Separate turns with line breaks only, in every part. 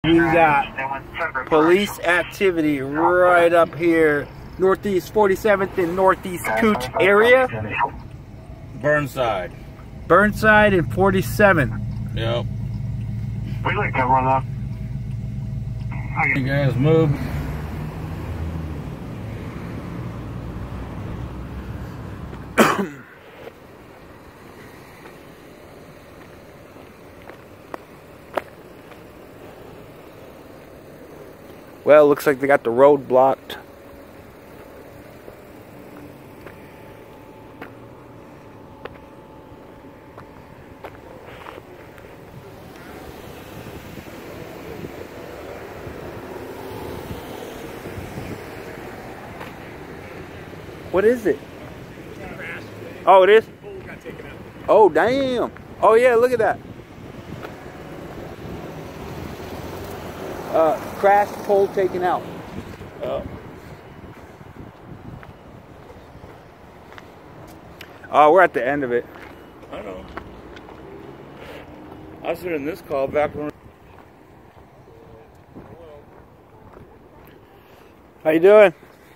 We got police activity right up here, Northeast 47th and Northeast Cooch area.
Burnside.
Burnside and 47th.
Yep.
We like that run up.
You guys move.
Well, looks like they got the road blocked. What is it? Oh, it is? Oh, damn. Oh, yeah, look at that. Crash, pole taken out. Oh, we're at the end of it.
I know. I was in this call back when.
How you doing?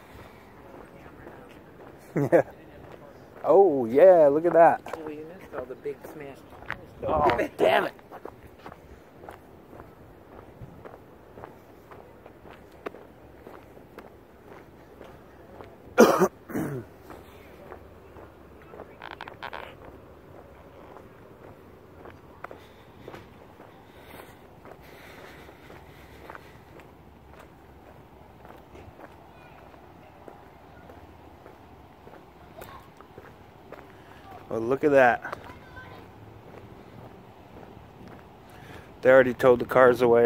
Yeah. Oh, yeah, look at that.
Oh, you missed all the big smash.
Oh, damn it. Well, look at that. They already towed the cars away.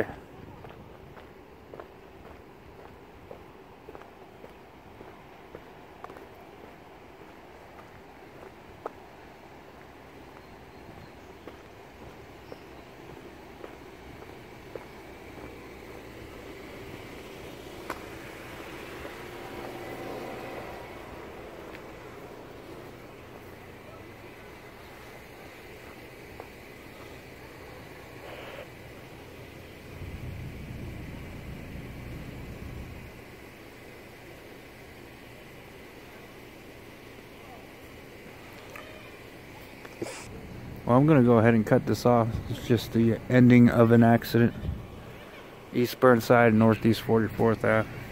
Well, I'm going to go ahead and cut this off. It's just the ending of an accident. East Burnside, Northeast 44th Ave.